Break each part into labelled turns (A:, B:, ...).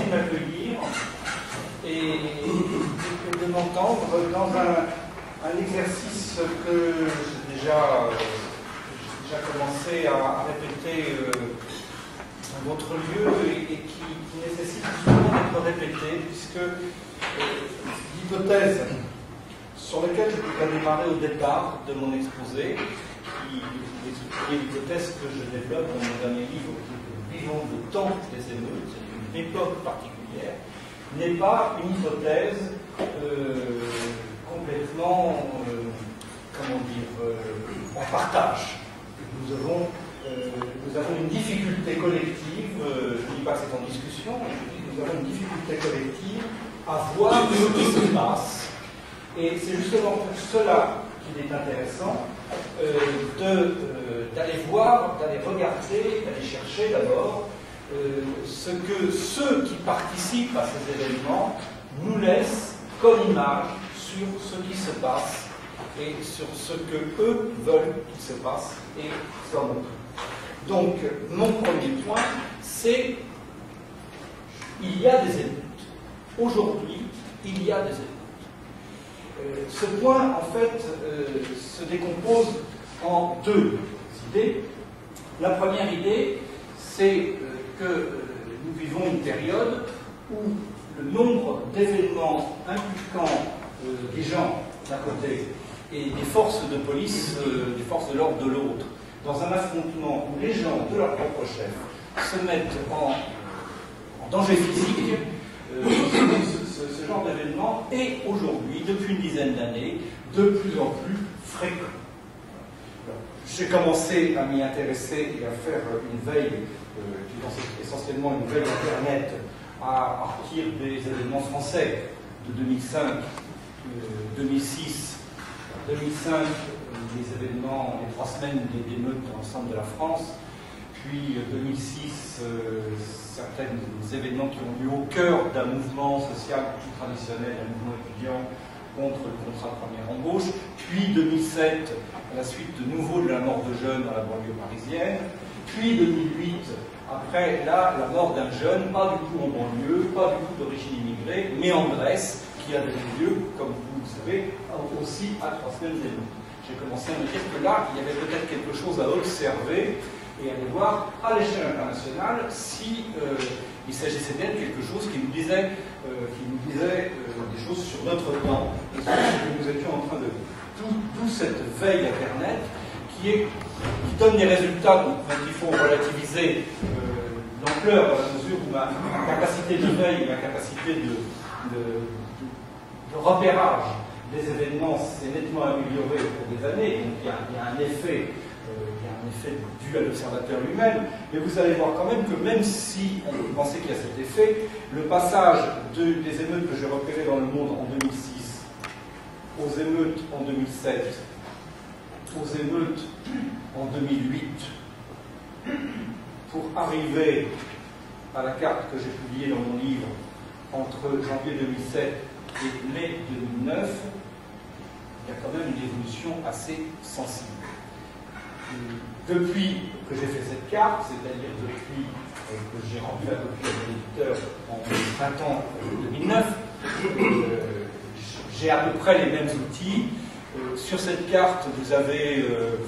A: de m'accueillir et de m'entendre dans un exercice que j'ai déjà commencé à répéter dans votre lieu et qui nécessite souvent d'être répété, puisque l'hypothèse sur laquelle je voudrais démarrer au départ de mon exposé, qui est l'hypothèse que je développe dans mon dernier livre, Vivons le temps des émeutes, c'est une époque particulière, n'est pas une hypothèse complètement, en partage. Nous avons une difficulté collective, je ne dis pas que c'est en discussion, je dis que nous avons une difficulté collective à voir ce qui se passe. Et c'est justement pour cela qu'il est intéressant d'aller voir, d'aller regarder, d'aller chercher d'abord ce que ceux qui participent à ces événements nous laissent comme image sur ce qui se passe et sur ce que eux veulent qu'il se passe et soit montré. Donc, mon premier point, c'est il y a des émeutes. Aujourd'hui, il y a des émeutes. Ce point, en fait, se décompose en deux idées. La première idée, c'est que nous vivons une période où le nombre d'événements impliquant des gens d'un côté et des forces de police, des forces de l'ordre de l'autre, dans un affrontement où les gens de leur propre chef se mettent en danger physique, ce genre d'événement est aujourd'hui, depuis une dizaine d'années, de plus en plus fréquent. J'ai commencé à m'y intéresser et à faire une veille, qui est essentiellement une veille Internet, à partir des événements français de 2005, 2006, 2005, les événements, les 3 semaines d'émeutes dans l'ensemble de la France, puis 2006, certains événements qui ont lieu au cœur d'un mouvement social plus traditionnel, un mouvement étudiant contre le contrat de première embauche, puis 2007, à la suite de nouveau de la mort de jeunes dans la banlieue parisienne, puis 2008, après là, la mort d'un jeune, pas du tout en banlieue, pas du tout d'origine immigrée, mais en Grèce, qui a donné lieu, comme vous le savez, aussi à 3 semaines d'émeutes. J'ai commencé à me dire que là, il y avait peut-être quelque chose à observer et à aller voir à l'échelle internationale si il s'agissait bien de quelque chose qui nous disait des choses sur notre temps et sur ce que nous étions en train de vivre. D'où cette veille Internet qui donne des résultats dont il faut relativiser l'ampleur dans la mesure où ma capacité de veille, ma capacité de repérage des événements s'est nettement améliorée au cours des années, donc il y a un effet dû à l'observateur lui-même, mais vous allez voir quand même que même si on pensait qu'il y a cet effet, le passage des émeutes que j'ai repérées dans le monde en 2006, aux émeutes en 2007, aux émeutes en 2008, pour arriver à la carte que j'ai publiée dans mon livre entre janvier 2007 et mai 2009, il y a quand même une évolution assez sensible. Depuis que j'ai fait cette carte, c'est-à-dire depuis que j'ai rendu la copie à l'éditeur en printemps 2009, j'ai à peu près les mêmes outils. Sur cette carte, vous avez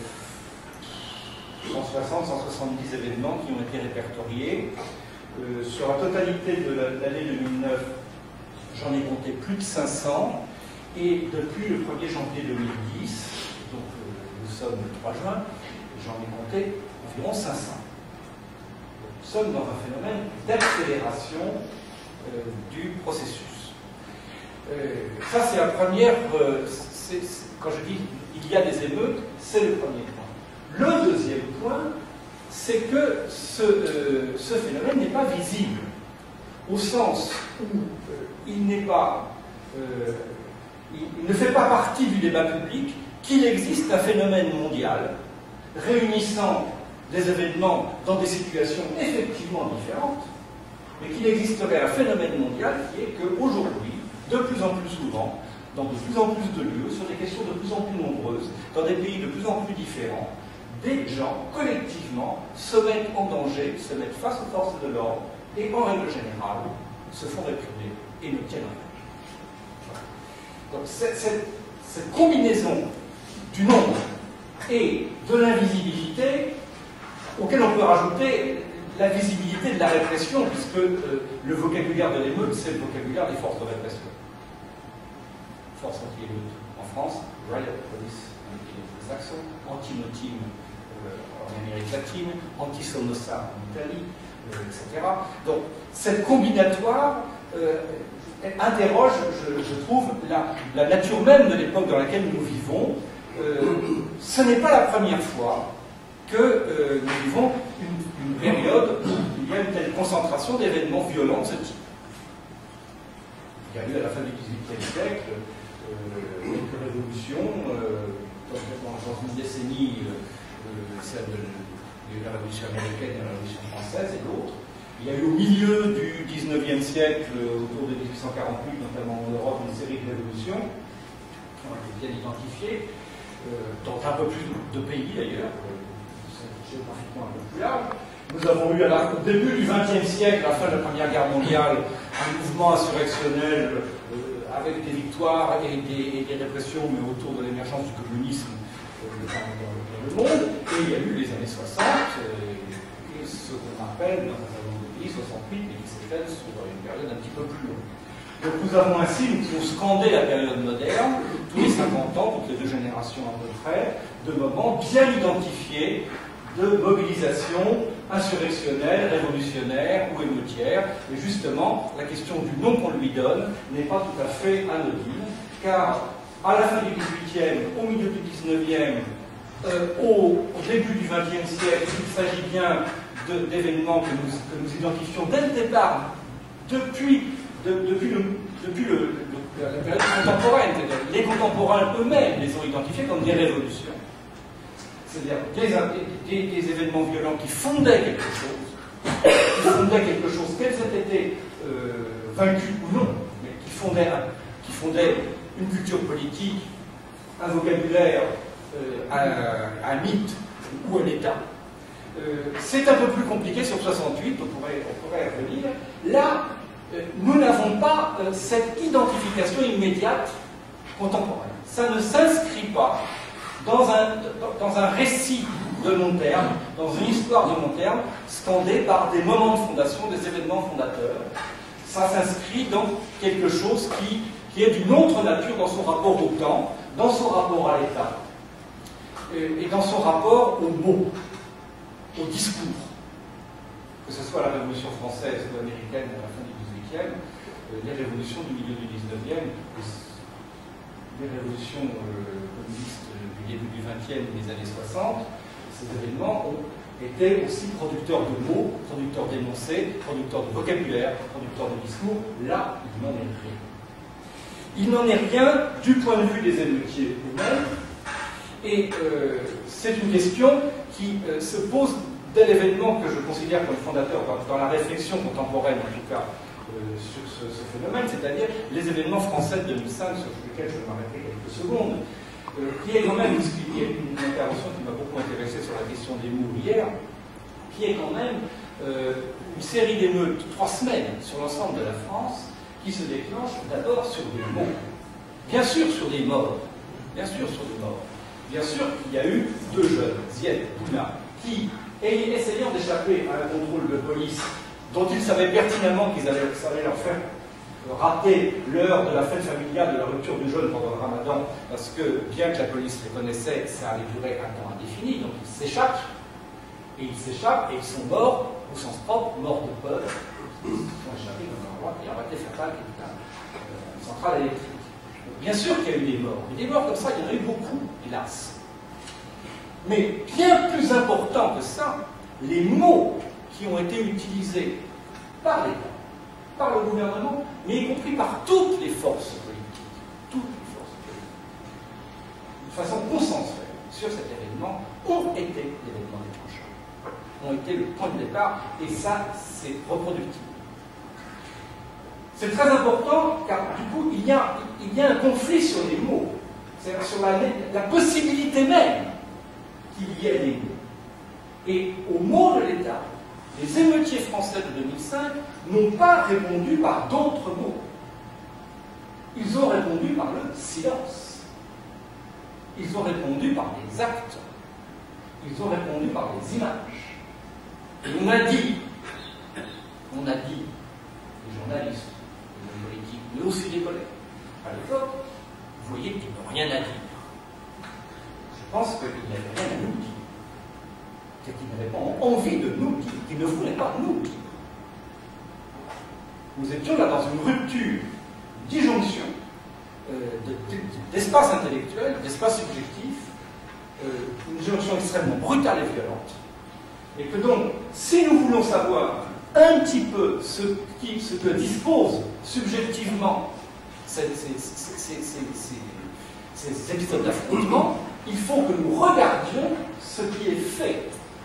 A: 160, 170 événements qui ont été répertoriés. Sur la totalité de l'année 2009, j'en ai compté plus de 500. Et depuis le 1er janvier 2010, donc nous sommes le 3 juin, j'en ai compté environ 500. Donc, nous sommes dans un phénomène d'accélération du processus. Ça, c'est la première. Quand je dis il y a des émeutes, c'est le premier point. Le deuxième point, c'est que ce phénomène n'est pas visible, au sens où il n'est pas. Il ne fait pas partie du débat public qu'il existe un phénomène mondial réunissant des événements dans des situations effectivement différentes, mais qu'il existerait un phénomène mondial qui est qu'aujourd'hui, de plus en plus souvent, dans de plus en plus de lieux, sur des questions de plus en plus nombreuses, dans des pays de plus en plus différents, des gens, collectivement, se mettent en danger, se mettent face aux forces de l'ordre, et en règle générale, se font réprimer et ne tiennent rien. Donc cette combinaison du nombre et de l'invisibilité, auquel on peut rajouter la visibilité de la répression, puisque le vocabulaire de l'émeute, c'est le vocabulaire des forces de répression. Force anti-émeute en France, riot police anglo-saxon, anti-motim en Amérique latine, anti-Somoza en Italie, etc. Donc cette combinatoire interroge, je trouve, la nature même de l'époque dans laquelle nous vivons. Ce n'est pas la première fois que nous vivons une période où il y a une telle concentration d'événements violents de ce type. Il y a eu à la fin du XVIIIe siècle quelques révolutions, dans une décennie, celle de la Révolution américaine et la Révolution française et l'autre. Il y a eu au milieu du XIXe siècle, autour de 1848, notamment en Europe, une série de révolutions qui ont été bien identifiées, dans un peu plus de pays d'ailleurs, géographiquement un peu plus large. Nous avons eu au début du XXe siècle, à la fin de la Première Guerre mondiale, un mouvement insurrectionnel avec des victoires et des répressions, mais autour de l'émergence du communisme dans le monde. Et il y a eu les années 60, et ce qu'on appelle dans un certain nombre de pays, 68, mais qui s'étale sur une période un petit peu plus longue. Donc nous avons ainsi, nous pouvons scander la période moderne, tous les 50 ans, toutes les deux générations à peu près, de moments bien identifiés de mobilisation insurrectionnelle, révolutionnaire ou émeutière. Et justement, la question du nom qu'on lui donne n'est pas tout à fait anodine, car à la fin du XVIIIe, au milieu du XIXe, au début du XXe siècle, il s'agit bien d'événements que nous identifions dès le départ, depuis la période contemporaine. Les contemporains eux-mêmes les ont identifiés comme des révolutions. C'est-à-dire des événements violents qui fondaient quelque chose, qu'elles aient été vaincues ou non, mais qui fondaient une culture politique, un vocabulaire, un mythe ou un État. C'est un peu plus compliqué sur 68, on pourrait y revenir. Là, nous n'avons pas cette identification immédiate contemporaine. Ça ne s'inscrit pas dans un récit de long terme, dans une histoire de long terme, scandée par des moments de fondation, des événements fondateurs. Ça s'inscrit dans quelque chose qui est d'une autre nature dans son rapport au temps, dans son rapport à l'État, et dans son rapport aux mots, au discours. Que ce soit la Révolution française ou américaine à la fin du XVIIIe, les révolutions du milieu du XIXe, les révolutions communistes du début du XXe et des années 60, ces événements ont été aussi producteurs de mots, producteurs d'énoncés, producteurs de vocabulaire, producteurs de discours. Là, il n'en est rien. Il n'en est rien du point de vue des émeutiers eux-mêmes, et c'est une question qui se pose dès l'événement que je considère comme fondateur dans la réflexion contemporaine, en tout cas, sur ce phénomène, c'est-à-dire les événements français de 2005, sur lesquels je vais m'arrêter quelques secondes, qui est quand même une intervention qui m'a beaucoup intéressé sur la question des mots hier, qui est quand même une série d'émeutes, 3 semaines sur l'ensemble de la France, qui se déclenche d'abord sur des mots, bien sûr sur des morts, bien sûr sur des morts. Bien sûr qu'il y a eu 2 jeunes, Zied, Bouna, qui, essayant d'échapper à un contrôle de police dont ils savaient pertinemment qu'ils allaient leur faire rater l'heure de la fête familiale, de la rupture du jeûne pendant le ramadan, parce que, bien que la police les connaissait, ça allait durer un temps indéfini, donc ils s'échappent, et ils sont morts, au sens propre, morts de peur, ils sont échappés dans un endroit qui a raté fatal, qui est une centrale électrique. Bien sûr qu'il y a eu des morts, mais des morts comme ça, il y en a eu beaucoup, hélas. Mais bien plus important que ça, les mots qui ont été utilisés par l'État, par le gouvernement, mais y compris par toutes les forces politiques, de façon consensuelle sur cet événement, ont été l'événement déclencheur, ont été le point de départ, et ça, c'est reproductible. C'est très important, car du coup, il y a un conflit sur les mots, c'est-à-dire sur la possibilité même qu'il y ait des mots. Et aux mots de l'État, les émeutiers français de 2005 n'ont pas répondu par d'autres mots. Ils ont répondu par le silence. Ils ont répondu par des actes. Ils ont répondu par des images. Et on a dit, les journalistes, les hommes politiques, mais aussi les collègues, à l'époque, vous voyez qu'ils n'ont rien à dire. Je pense qu'ils n'avaient rien à nous dire. C'est qu'ils n'avaient pas envie de nous dire, qu'ils ne voulaient pas nous dire. Nous étions là dans une rupture, une disjonction d'espace intellectuel, d'espace subjectif, une disjonction extrêmement brutale et violente. Et que donc, si nous voulons savoir un petit peu ce que disposent subjectivement ces épisodes d'affrontement, il faut que nous regardions ce qui est fait.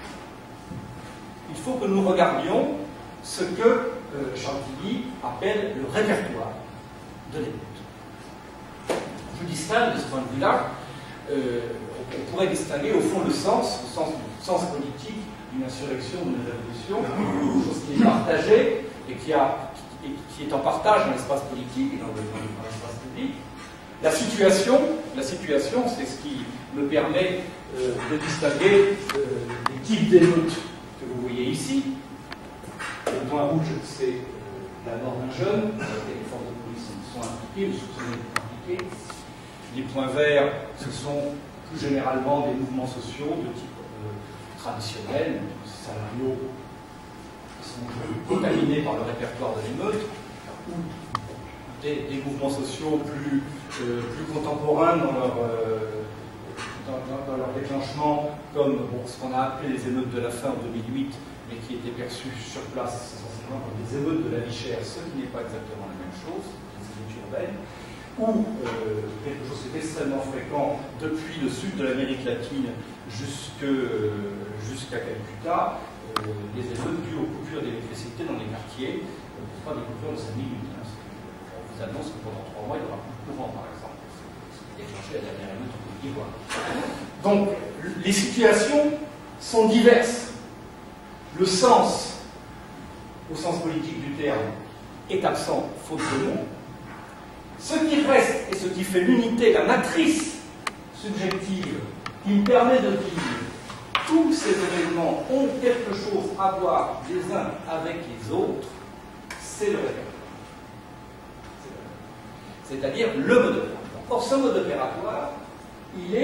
A: Il faut que nous regardions ce que Chantilly appelle le répertoire de l'émeute. Je distingue de ce point de vue-là, on pourrait distinguer au fond le sens politique d'une insurrection, d'une révolution, quelque chose qui est partagé et qui est en partage dans l'espace politique et dans l'espace public. La situation, c'est ce qui me permet de distinguer les types d'émeutes que vous voyez ici. Le point rouge, c'est la mort d'un jeune, les forces de police sont impliquées ou soupçonnées d'être impliquées. Les points verts, ce sont plus généralement des mouvements sociaux de type traditionnel, salariaux, qui sont contaminés par le répertoire de l'émeute, ou des mouvements sociaux plus contemporains dans leur déclenchement, comme ce qu'on a appelé les émeutes de la faim en 2008, mais qui étaient perçues sur place essentiellement comme des émeutes de la vie chère, ce qui n'est pas exactement la même chose, des émeutes urbaines, ou quelque chose qui est extrêmement fréquent depuis le sud de l'Amérique latine jusqu'à Calcutta, les émeutes dues aux coupures d'électricité dans les quartiers, pas des coupures de 5 minutes. On vous annonce que pendant 3 mois, il y aura plus de courant, par exemple. C'est déclenché la dernière émeute en Côte d'Ivoire. Donc, les situations sont diverses. Le sens, au sens politique du terme, est absent, faute de nom. Ce qui reste et ce qui fait l'unité, la matrice subjective, qui me permet de dire tous ces événements ont quelque chose à voir les uns avec les autres, c'est le répertoire. C'est-à-dire le mode opératoire. Or, ce mode opératoire, il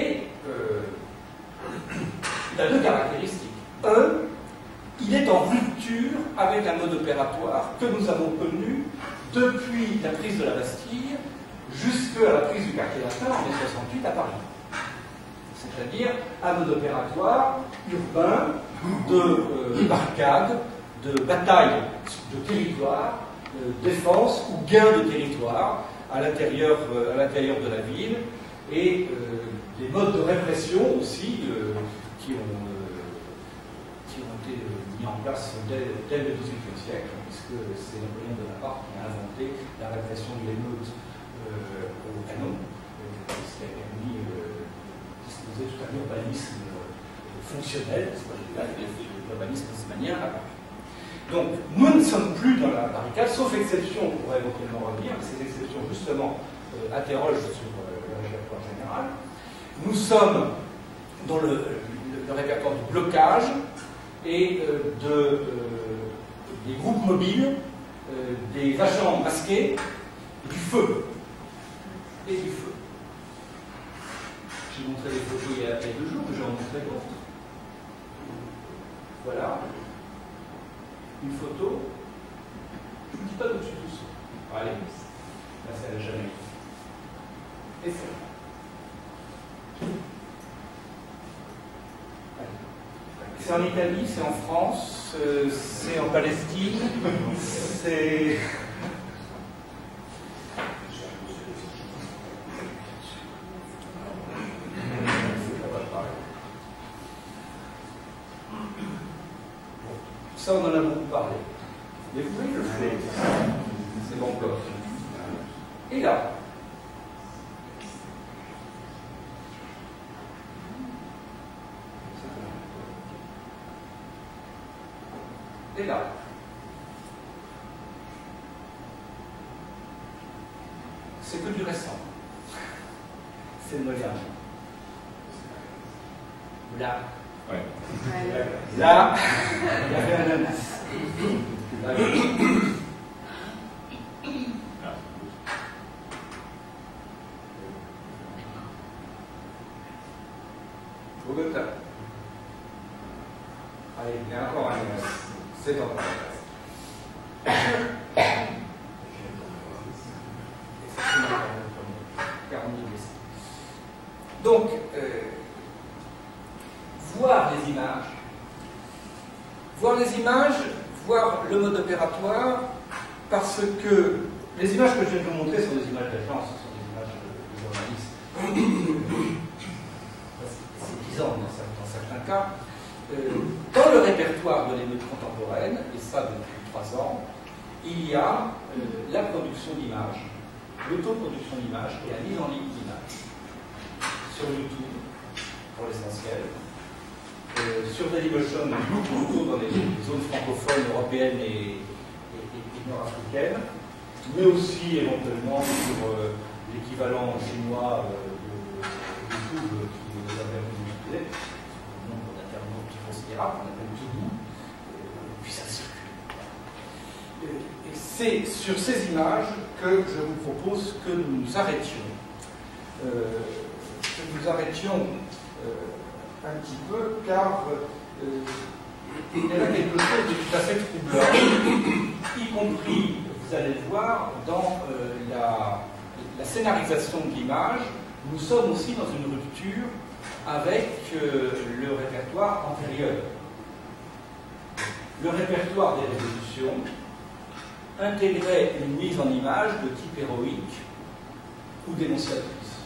A: a deux caractéristiques. Un, il est en rupture avec un mode opératoire que nous avons connu depuis la prise de la Bastille jusqu'à la prise du quartier latin en mai 68 à Paris. C'est-à-dire un mode opératoire urbain de barricades, de bataille de territoire, défense ou gain de territoire à l'intérieur de la ville, et des modes de répression aussi qui ont été mis en place dès le XVIIIe siècle, puisque c'est Napoléon Bonaparte qui a inventé la répression de l'émeute au canon, ce qui a permis de disposer tout un urbanisme fonctionnel, l'urbanisme haussmannien à Paris. Donc, nous ne sommes plus dans la barricade, sauf exception, on pourrait éventuellement revenir, mais ces exceptions, justement, interrogent sur le répertoire général. Nous sommes dans le répertoire du blocage et des groupes mobiles, des agents masqués, et du feu. Et du feu. J'ai montré des photos il y a 2 jours, mais je vais en montrer d'autres. Voilà. Une photo. Je ne vous dis pas d'au-dessus de tout ça. Allez, là c'est à la Jamaïque. Et c'est là. C'est en Italie, c'est en France, c'est en Palestine, c'est... Ça, on en a beaucoup parlé. Mais vous voyez le fait, c'est bon bloc. Et là, et là, c'est que du récent. C'est le moderne. Là.
B: Ouais.
A: Là, il y avait un indice. Là, Bogota. Allez, il y a encore un indice. C'est encore un indice. Donc, voir les images, voir le mode opératoire, parce que les images que je viens de vous montrer sont des images d'agence, ce sont des images de journalistes. C'est 10 ans dans certains cas. Dans le répertoire de l'émeute contemporaine, et ça depuis 3 ans, il y a la production d'images, l'autoproduction d'images et la mise en ligne d'images. Sur YouTube, pour l'essentiel. Sur Dailymotion, plutôt dans les zones francophones, européennes et nord-africaines, mais aussi éventuellement sur l'équivalent chinois de YouTube qui nous a permis d'utiliser un nombre d'internautes considérable, qu'on appelle Kidu, et puis ça circule. Et c'est sur ces images que je vous propose que nous nous arrêtions. Un petit peu, car il y a là quelque chose de tout à fait troublant, y compris, vous allez le voir, dans la scénarisation de l'image. Nous sommes aussi dans une rupture avec le répertoire antérieur. Le répertoire des révolutions intégrait une mise en image de type héroïque ou dénonciatrice.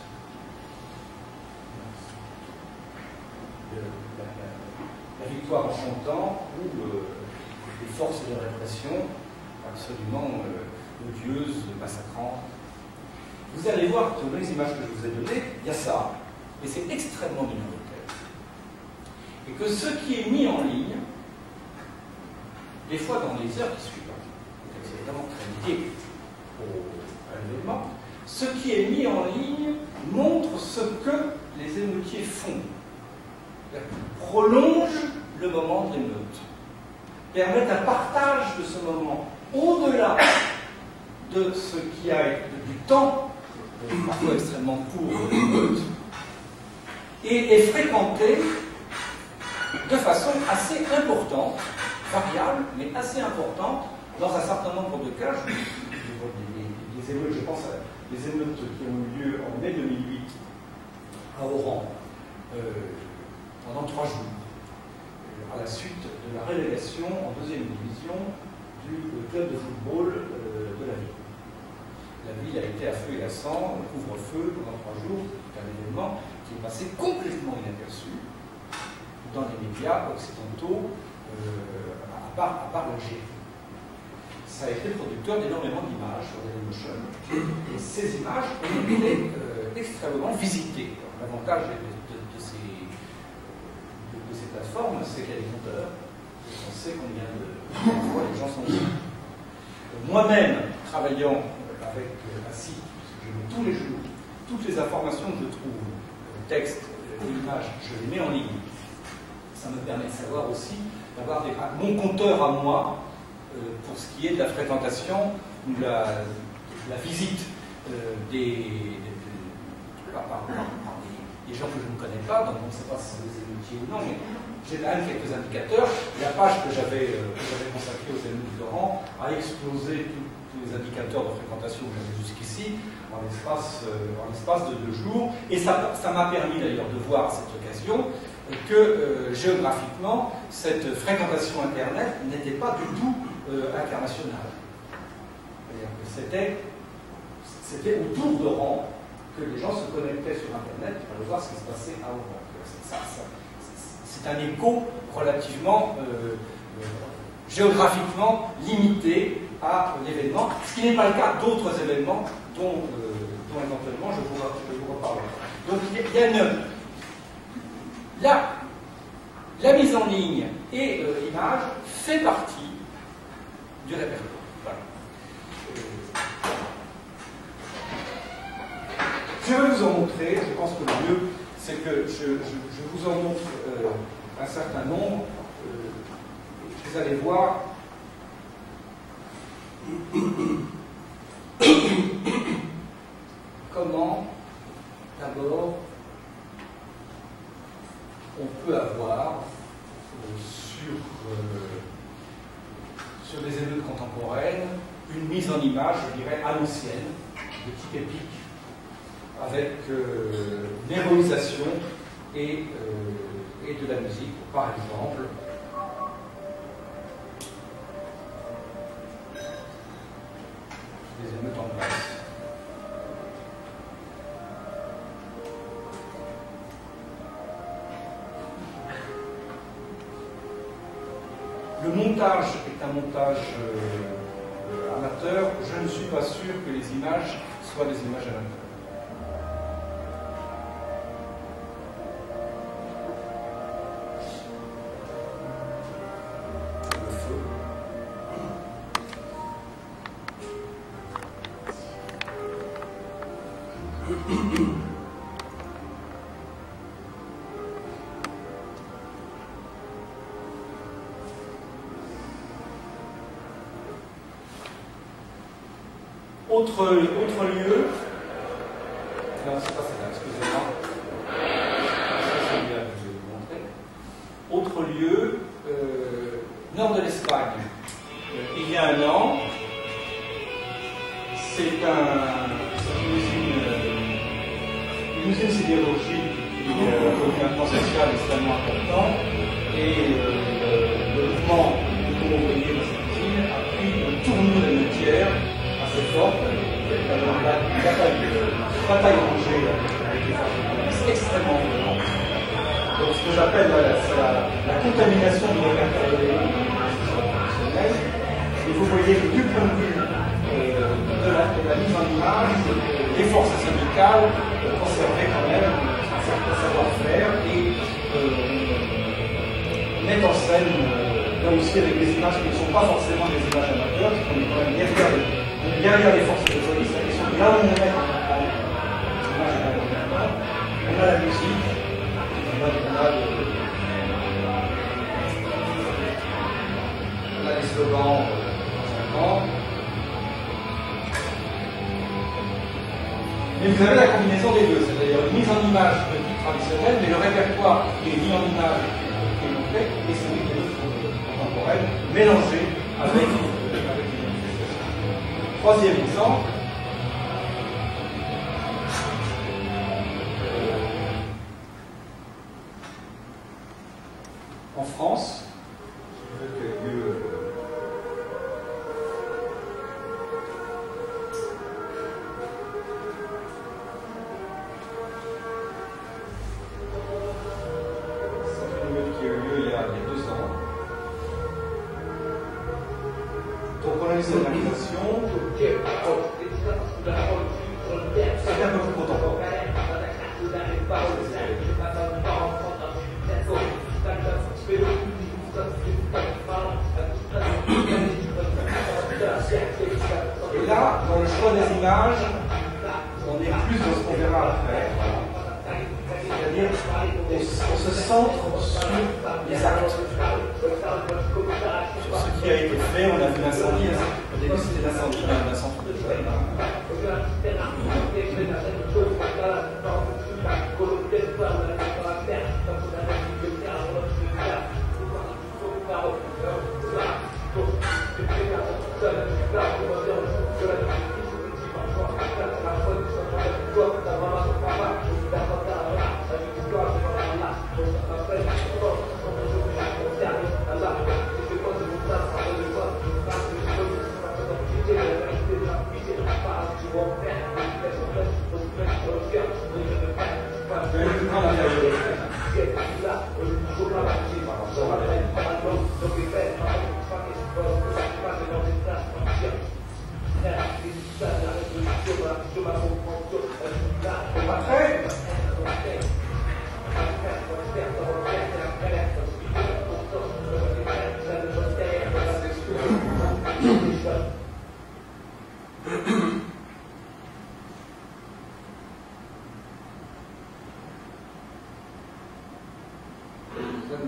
A: La victoire en chantant ou les forces de répression absolument odieuses, massacrantes. Vous allez voir que dans les images que je vous ai données, il y a ça, et c'est extrêmement minoritaire. Et que ce qui est mis en ligne, des fois dans les heures qui suivent, c'est évidemment très lié à l'événement, ce qui est mis en ligne montre ce que les émeutiers font. Prolonge le moment de l'émeute, permet un partage de ce moment au-delà de ce qui a été du temps, parfois extrêmement court, de l'émeute, et est fréquenté de façon assez importante, variable, mais assez importante, dans un certain nombre de cas. Les émeutes, je pense à les émeutes qui ont eu lieu en mai 2008 à Oran, pendant 3 jours, à la suite de la relégation en 2e division du club de football de la ville. La ville a été à feu et à sang, couvre-feu pendant 3 jours. C'est un événement qui est passé complètement inaperçu dans les médias occidentaux, à part l'Algérie. Ça a été producteur d'énormément d'images sur Dailymotion, et ces images ont été extrêmement visitées. L'avantage de ces plateformes, c'est qu'il y a des compteurs, et on sait combien de fois les gens sont venus. Moi-même, travaillant avec un site, je mets tous les jours, toutes les informations que je trouve, texte, images, je les mets en ligne. Ça me permet de savoir aussi, d'avoir mon compteur à moi, pour ce qui est de la fréquentation ou la visite des gens que je ne connais pas, donc on ne sait pas si c'est des émeutiers ou non, mais j'ai quand même quelques indicateurs. La page que j'avais consacrée aux émeutes d'Oran a explosé tous les indicateurs de fréquentation que j'avais jusqu'ici en l'espace de 2 jours, et ça m'a permis d'ailleurs de voir à cette occasion que géographiquement, cette fréquentation Internet n'était pas du tout internationale. C'est-à-dire que c'était autour d'Oran que les gens se connectaient sur Internet pour aller voir ce qui se passait à Oran. C'est un écho relativement géographiquement limité à l'événement, ce qui n'est pas le cas d'autres événements dont éventuellement je vous reparlerai. Donc il y a la mise en ligne et l'image fait partie du répertoire. Voilà. Je vais vous en montrer, je pense que le mieux, c'est que je vous en montre un certain nombre. Vous allez voir comment, d'abord, on peut avoir sur les émeutes contemporaines une mise en image, je dirais, à l'ancienne, de type épique, avec une héroïsation et de la musique. Par exemple, les émeutes en Grèce. Le montage est un montage amateur. Je ne suis pas sûr que les images soient des images amateurs. Autre lieu, non, c'est pas celle-là, excusez-moi. Ça, c'est bien, je vais vous montrer. Autre lieu, nord de l'Espagne. Il y a un an, c'est une usine sidérurgique qui a un plan social extrêmement important, et le mouvement auto-ouvrier de cette usine a pris une tournure émeutière assez forte. Alors, la bataille rangée avec les forces de police extrêmement violente. Donc, ce que j'appelle la contamination du répertoire professionnel. Et vous voyez que du point de vue de la mise en image, les forces syndicales conservaient quand même un certain savoir-faire et mettent en scène là aussi avec des images qui ne sont pas forcément des images amateurs, qui sont quand même derrière les forces de police. La question de là où on met les images amateurs, on a la musique, on a des slogans. Mais vous avez la combinaison des deux, c'est-à-dire une mise en image de type traditionnel, mais le répertoire qui est mis en image qui est montré, et celui qui est contemporain, mélangé avec les manifestations. Troisième exemple, en France, et là, dans le choix des images, on est plus dans ce qu'on verra après. C'est-à-dire, on se centre sur les actes, sur ce qui a été fait. On a vu l'incendie. Au début, c'était l'incendie d'un centre de jeunes.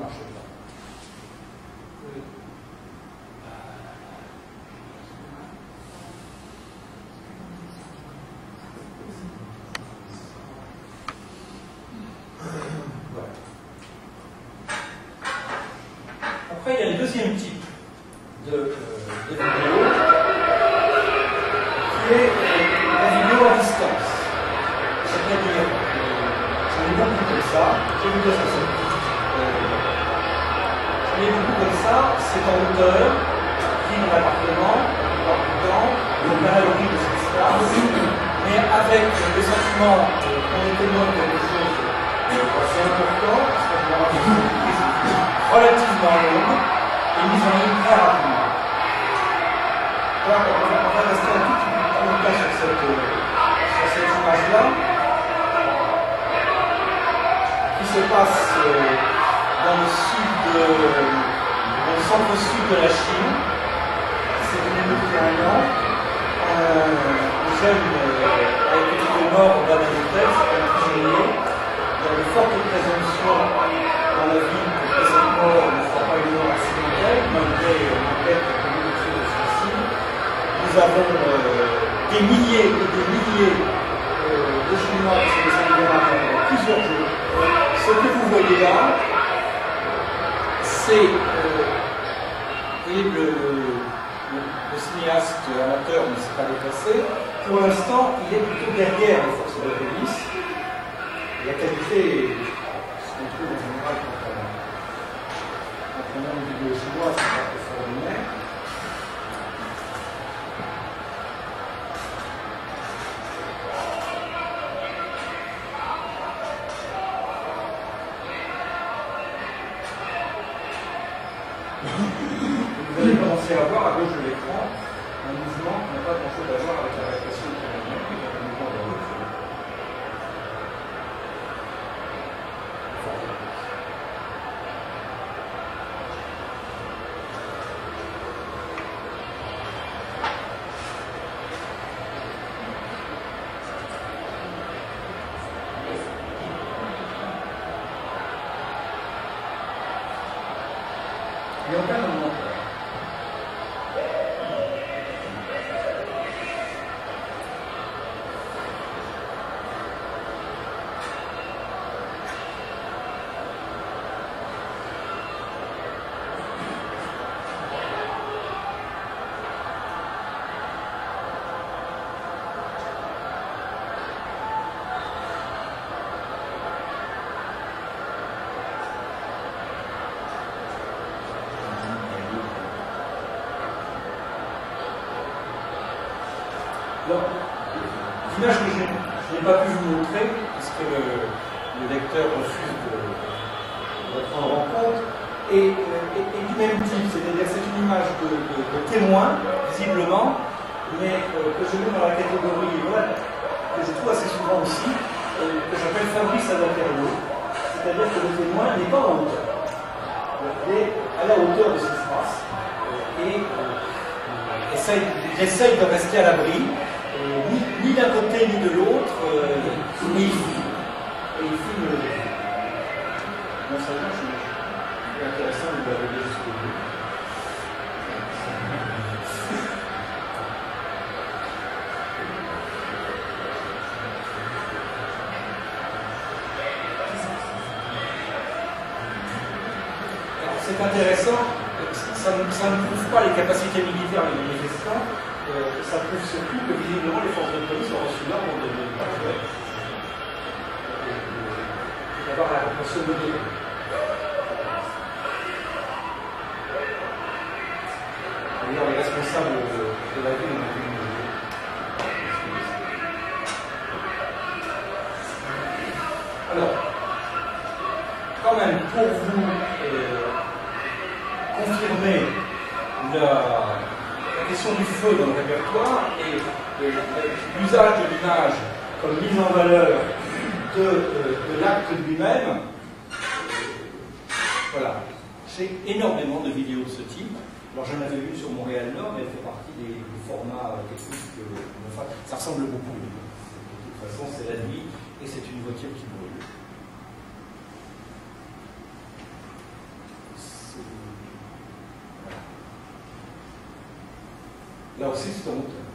A: marche pas. Voilà. Après, il y a le deuxième type de vidéo, qui est la vidéo à distance. C'est-à-dire, j'en ai beaucoup comme ça, je vais vous dire ce que c'est. J'en ai beaucoup comme ça, c'est en hauteur, qui est dans l'appartement, dans le temps, donc analogique de ce qui se passe, mais avec le sentiment qu'on est témoin de quelque chose d'assez important, parce que je me rappelle relativement longue, et mise en ligne très rapidement. Alors, on va rester un tout petit peu de temps sur cette image-là, qui se passe dans le centre-sud de la Chine. C'est une minute il y a un an. Un jeune a été mort dans un hôtel, c'est un prisonnier. Il y a de fortes présomptions dans la ville que cette mort ne soit pas une mort accidentelle, malgré l'enquête de l'ouverture de suicide. Nous avons des milliers et des milliers de Chinois qui sont descendus pendant plusieurs jours. Ce que vous voyez là, c'est le cinéaste amateur ne s'est pas déplacé. Pour l'instant, il est plutôt derrière les forces de la police. La qualité, ce qu'on trouve en général quand on a une vidéo chinoise, c'est pas extraordinaire. Vous allez commencer à voir à gauche de l'écran un mouvement qui n'a pas grand-chose à voir avec la répression du Canadien, qui est un mouvement de rupture. Il n'y a aucun moment. L'image que je n'ai pas pu vous montrer, parce que le lecteur refuse de prendre en compte, est du même type, c'est-à-dire c'est une image de témoin, visiblement, mais que je mets dans la catégorie, voilà, que je trouve assez souvent aussi, que j'appelle Fabrice Adaperlo, c'est-à-dire que le témoin n'est pas en hauteur. Il est à la hauteur de ce qui se passe, et essaye de rester à l'abri, ni d'un côté ni de l'autre, et il filme le jeu. Non, ça va, c'est intéressant de le regarder jusqu'au bout. C'est intéressant, ça ne prouve pas les capacités militaires des manifestants. Ça prouve surtout que visiblement les forces de police ont reçu l'ordre de ne pas jouer, d'avoir la répression modérée. D'ailleurs, les responsables de la ville ont été alors, quand même, pour vous confirmer la question du feu dans le répertoire et l'usage de l'image comme mise en valeur de l'acte lui-même, voilà. J'ai énormément de vidéos de ce type. Alors j'en avais une sur Montréal Nord, mais elle fait partie des formats techniques que enfin, ça ressemble beaucoup. De toute façon, c'est la nuit et c'est une voiture qui brûle. là aussi c'est un auteur.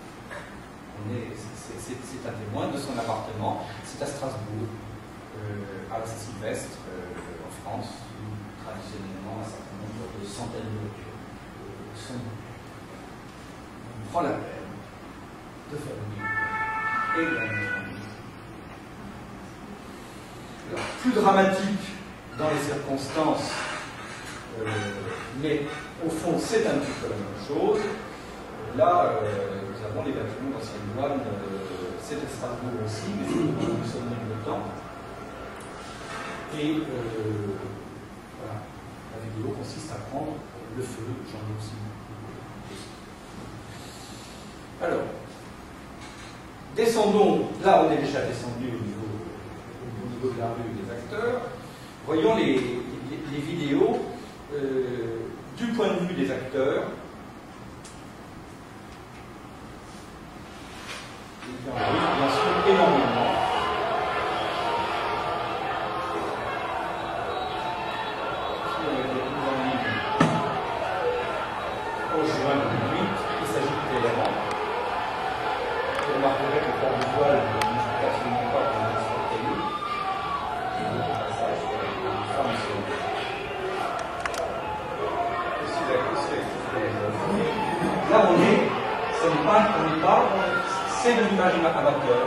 A: C'est un témoin de son appartement. C'est à Strasbourg, à la Saint-Sylvestre, en France, où traditionnellement un certain nombre de centaines de voitures sont. On prend la peine de faire une et de la alors, plus dramatique dans les circonstances, mais au fond c'est un petit peu la même chose. Là, nous avons les bâtiments d'anciennes douanes, c'est à Strasbourg aussi, mais c'est nous sommes le temps. Et voilà, la vidéo consiste à prendre le feu, j'en ai aussi. Alors, descendons, là on est déjà descendu au niveau de la rue des acteurs. Voyons les vidéos du point de vue des acteurs. Il y en a bien sûr énormément. Si on avait plus en ligne au juin 2008, il s'agit de Téhéran. Vous remarquerez que le port du voile ne joue absolument pas pour les spectateurs. Là, on n'est pas, c'est de l'image amateur.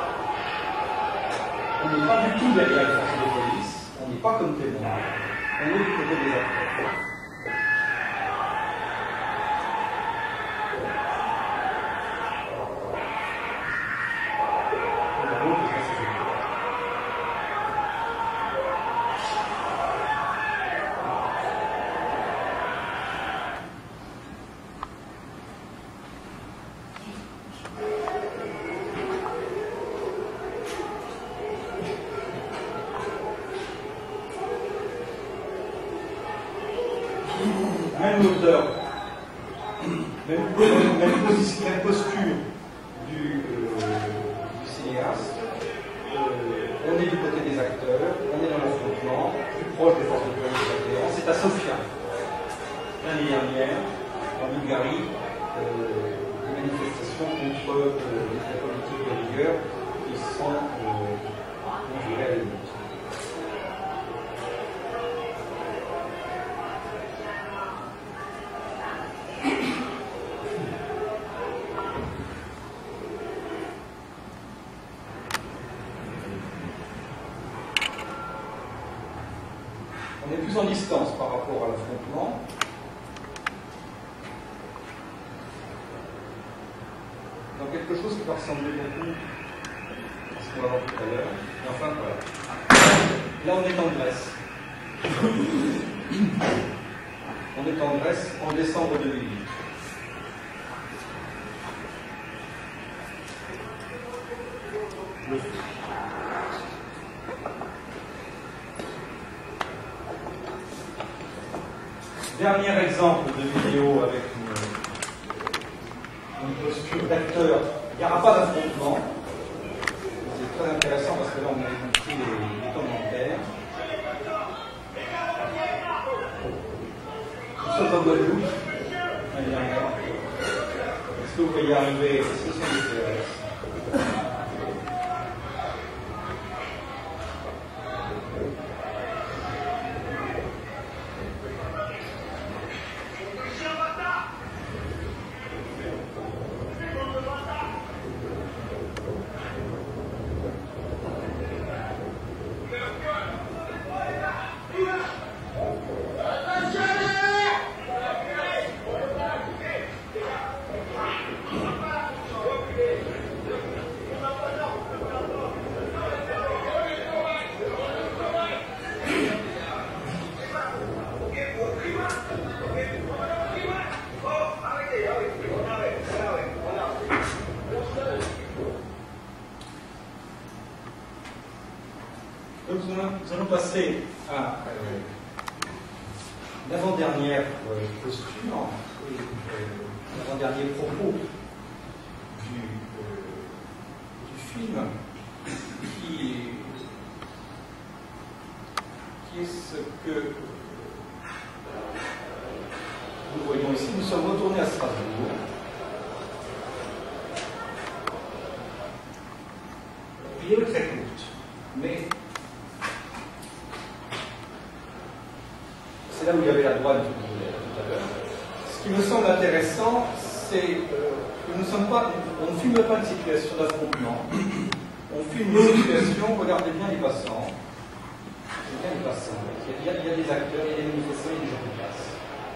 A: On n'est pas du tout derrière les forces de police, on n'est pas comme témoin, on est du côté des acteurs. Même l'auteur, même posture du cinéaste, on est du côté des acteurs, on est dans l'affrontement, plus proche des forces de police. C'est à Sofia, l'année dernière, en Bulgarie, des manifestations contre les politiques de rigueur qui sont conjurées à la limite. On est plus en distance par rapport à l'affrontement. Dans quelque chose qui va ressembler beaucoup à ce qu'on va voir tout à l'heure. Et enfin, voilà. Là, on est en Grèce. On est en Grèce en décembre 2008. Le feu. Dernier exemple de vidéo avec une posture d'acteur. Il n'y aura pas d'affrontement. C'est très intéressant parce que là on a compris les commentaires. Nous sommes en Guadeloupe. Est-ce que vous voyez arriver? Est-ce que ce sont des CRS? Donc nous allons passer à l'avant-dernière posture, l'avant-dernier propos du film, qui est ce que nous voyons ici. Nous sommes retournés à Strasbourg vidéo est très courte, mais c'est là où il y avait la douane tout à l'heure. Ce qui me semble intéressant, c'est que on ne filme pas une situation d'affrontement, on filme une situation, regardez bien les passants. Il y a des acteurs, il y a des manifestants, il y a des gens qui passent.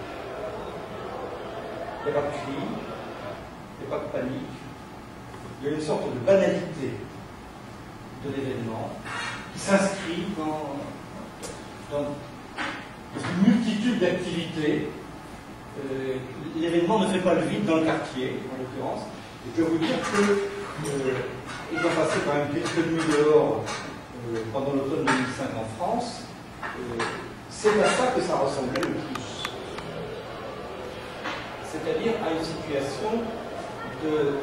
A: Il n'y a pas de cri, il n'y a pas de panique. Il y a une sorte de banalité de l'événement qui s'inscrit dans une multitude d'activités. L'événement ne fait pas le vide dans le quartier, en l'occurrence. Et je peux vous dire qu'ils ont passé quand même quelques nuits dehors pendant l'automne 2005 en France. C'est à ça que ça ressemblait le plus. C'est-à-dire à une situation de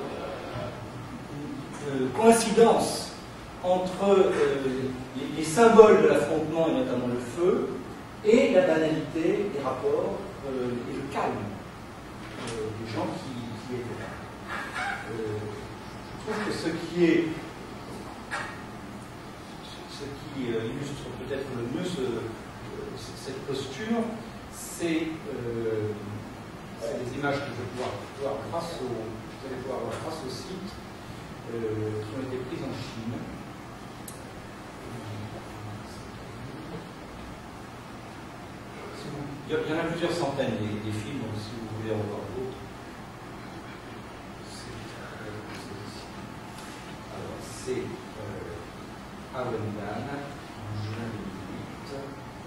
A: coïncidence entre les symboles de l'affrontement, et notamment le feu, et la banalité des rapports et le calme des gens qui étaient là. Je trouve que ce qui illustre peut-être le mieux cette posture, c'est les images que je vais pouvoir voir grâce au site qui ont été prises en Chine. Il y en a plusieurs centaines des films, donc si vous voulez en voir d'autres. Alors, c'est Awendan, en juin 2008.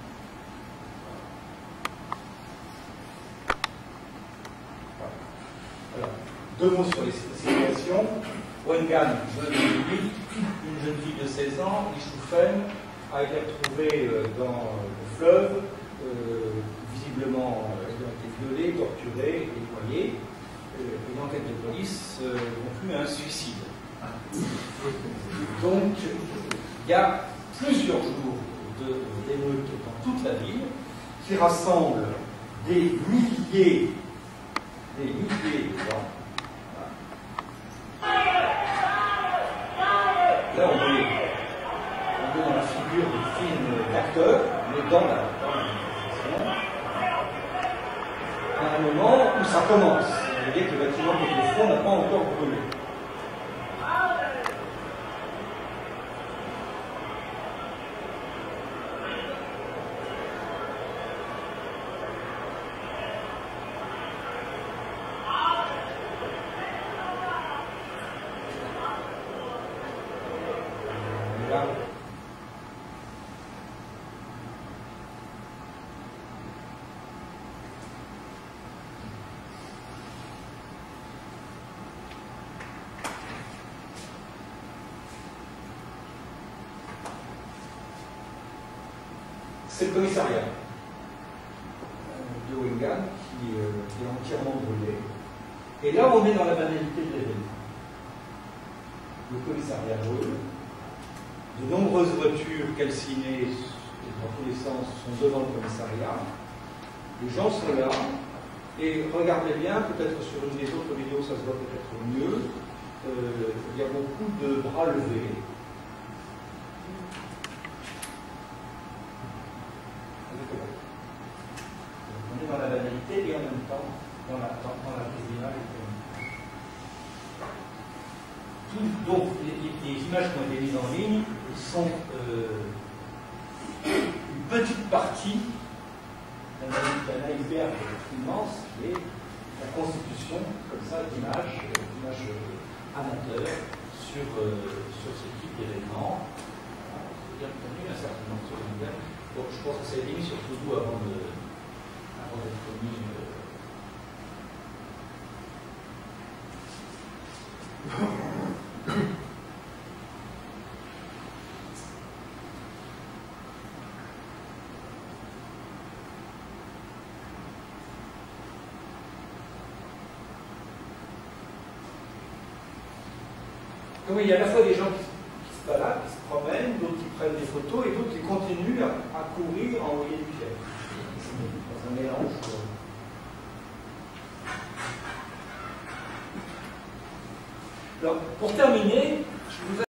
A: Alors, deux mots sur les situations. Wengan, juin 2008, une jeune fille de 16 ans, Lichoufen, a été retrouvée dans le fleuve. Visiblement, elle a été violée, torturée, noyée. Une enquête de police conclut à un suicide. Donc, il y a plusieurs jours d'émeutes dans toute la ville qui rassemblent des milliers de gens. Là, on est dans la figure du film d'acteur, mais dans la à un moment où ça commence. Vous voyez que le bâtiment qui est au fond n'a pas encore brûlé. C'est le commissariat de Wengan qui est entièrement brûlé. Et là, on est dans la banalité de l'événement. Le commissariat brûle. De nombreuses voitures calcinées dans tous les sens sont devant le commissariat. Les gens sont là. Et regardez bien, peut-être sur une des autres vidéos, ça se voit peut-être mieux. Il y a beaucoup de bras levés. On est dans la banalité et en même temps dans la prise d'image. Donc, les images qui ont été mises en ligne sont une petite partie d'un iceberg immense qui est la constitution, comme ça, d'images amateurs sur ce type d'événement. Il y a un certain nombre de choses. Donc, je pense que ça a été mis sur Todo avant d'être mis. Oui, il y a à la fois des gens qui se baladent, qui se promènent, d'autres qui prennent des photos et d'autres qui continuent à courir, à envoyer du fiel. Dans un mélange. Alors, pour terminer, je vous